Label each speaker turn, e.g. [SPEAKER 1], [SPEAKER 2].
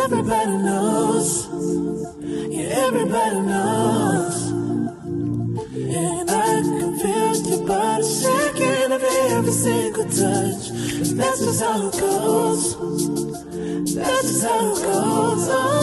[SPEAKER 1] everybody knows. Yeah, everybody knows. And I can feel your body shaking of every single touch. And that's just how it goes. That's just how it goes. Oh.